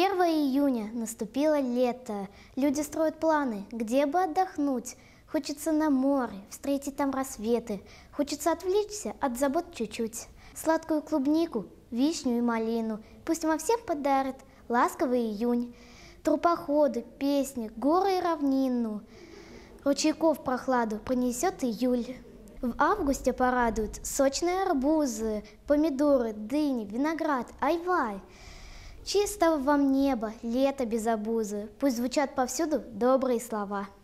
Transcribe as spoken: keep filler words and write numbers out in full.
первое июня наступило лето. Люди строят планы, где бы отдохнуть. Хочется на море, встретить там рассветы. Хочется отвлечься от забот чуть-чуть. Сладкую клубнику, вишню и малину пусть вам всем подарит ласковый июнь. Тропоходы, песни, горы и равнину, ручейков прохладу принесет июль. В августе порадуют сочные арбузы, помидоры, дыни, виноград, айва. Чистого вам неба, лето без обузы, пусть звучат повсюду добрые слова.